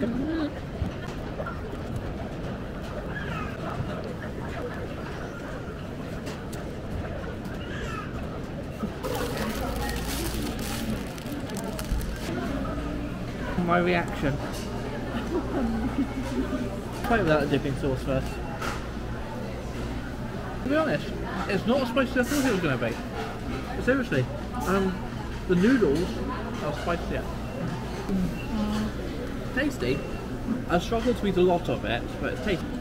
My reaction. Try it without the dipping sauce first. To be honest, it's not as spicy as I thought it was going to be. But seriously, the noodles are spicier. Tasty. I struggled to eat a lot of it, but it's tasty.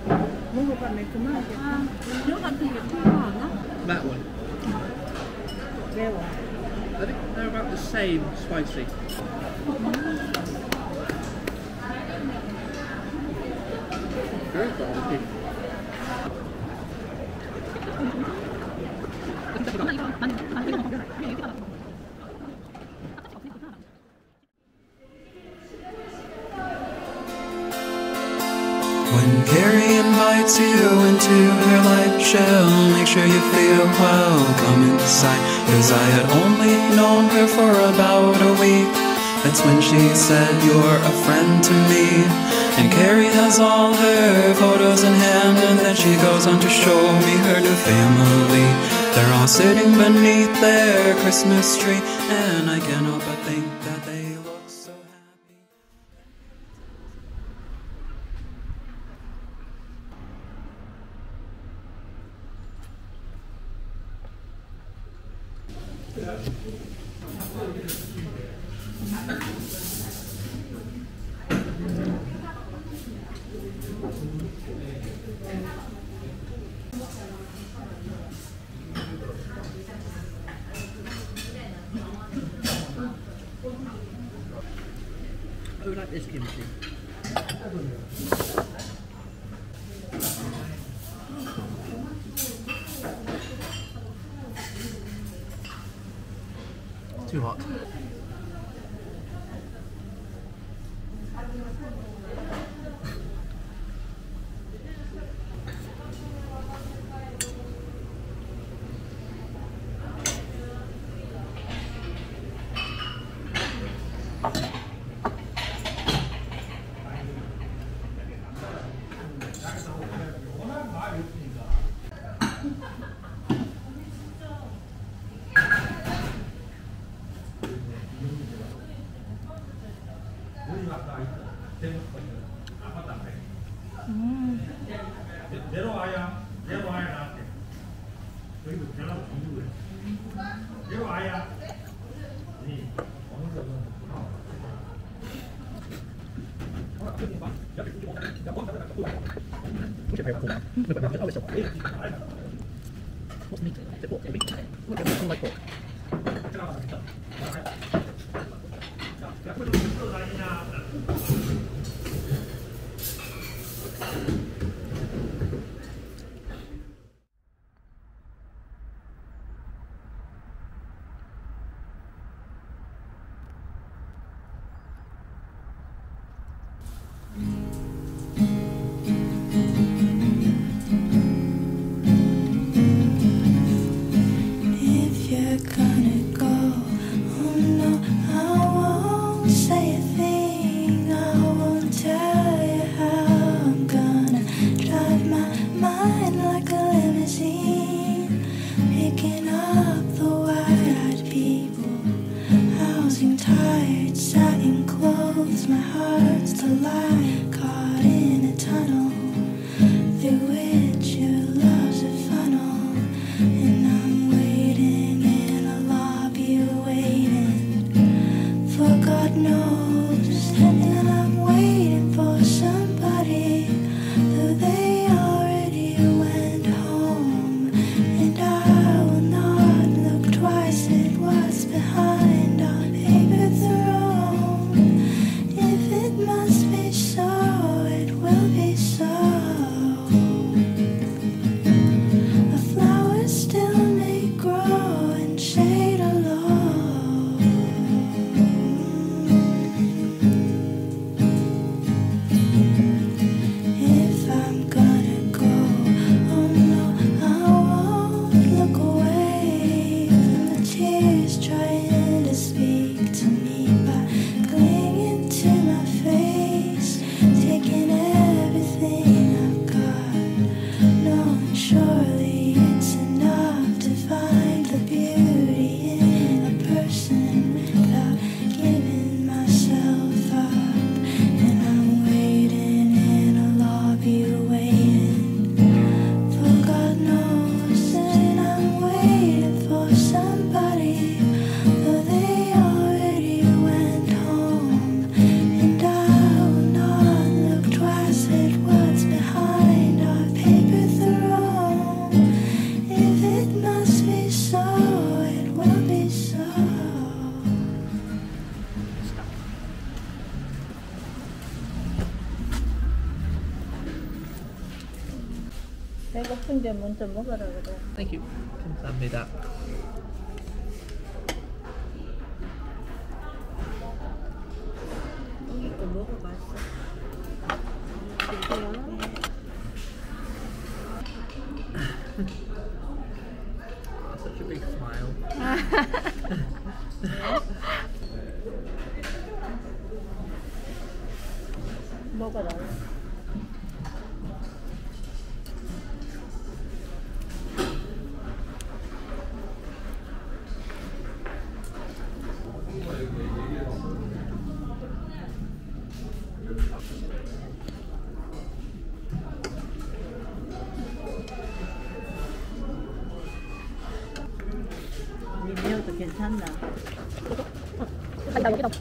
That one. I think they're about the same spicy. Very spicy. When Carrie invites you into her life, she'll make sure you feel welcome inside. 'Cause I had only known her for about a week. That's when she said, "You're a friend to me." And Carrie has all her photos in hand, and then she goes on to show me her new family. They're all sitting beneath their Christmas tree, and I can't help but think that they look so happy. I would like this kimchi. Too hot. 내려와야 나한테. 여기도 전화도 중국에. 내려와야. 네. If you're gonna go, oh no, I won't say a thing. I won't tell you how I'm gonna drive my mind like a limousine, picking up the wide-eyed people, housing tired satin clothes. My heart's the light caught in a tunnel through which your love's a funnel. And I'm waiting in a lobby, waiting for God knows. And I'm waiting for somebody who they already went home. And I will not look twice at what's behind our paper throne. If it must be so, it will be so. 배고픈데 먼저 먹으라 그래. Thank you. 감사합니다. 이거 먹어봤어. Such a big smile. 먹어라. 이 매워도 괜찮나? 나 여기다 먹어.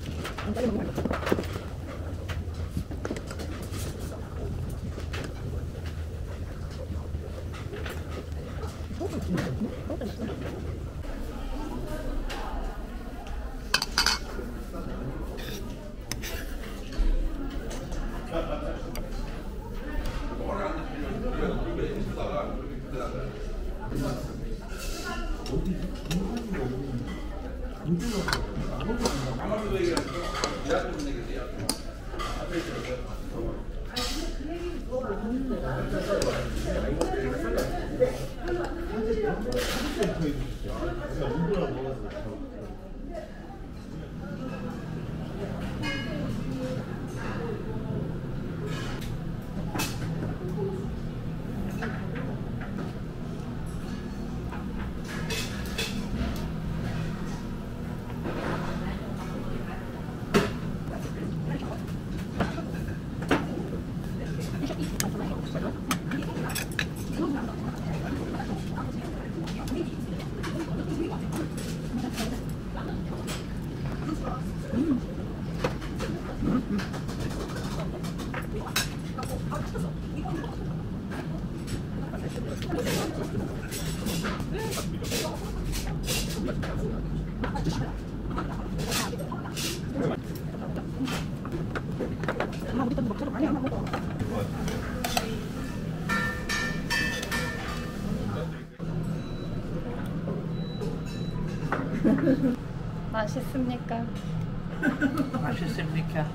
맛있습니까? 맛있습니까?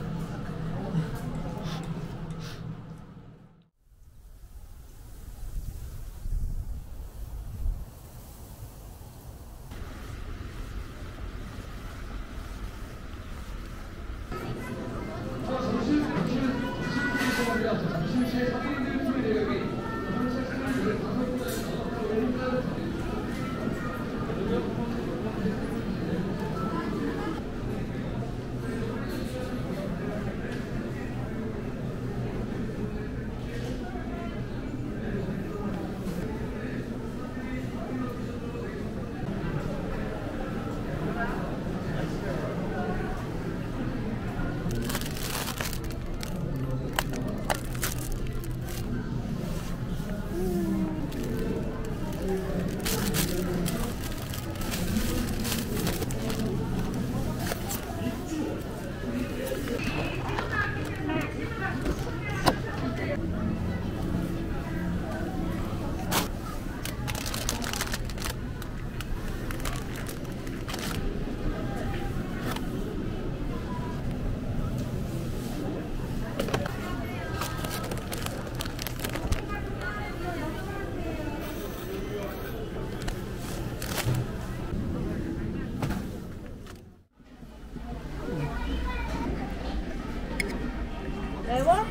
매워?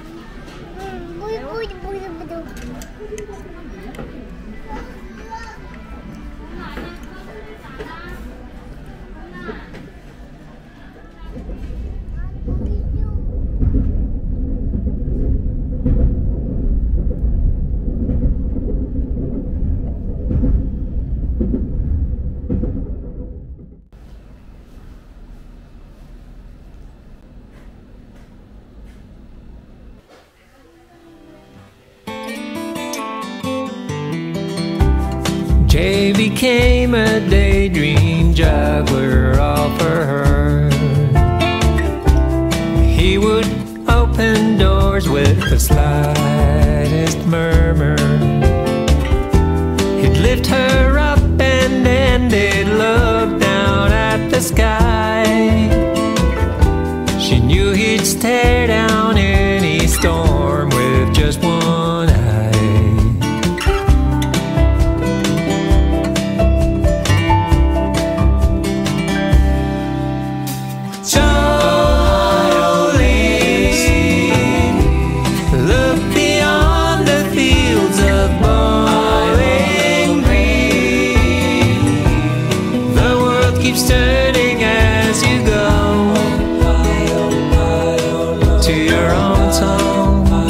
Jay became a daydream juggler all for her. He would open doors with a sliding faintest murmur. He'd lift her up and then they'd look down at the sky. She knew he'd stare down any storm with just one eye. Jolene, look beyond the fields of bowling green. The world keeps turning as you go to your own song.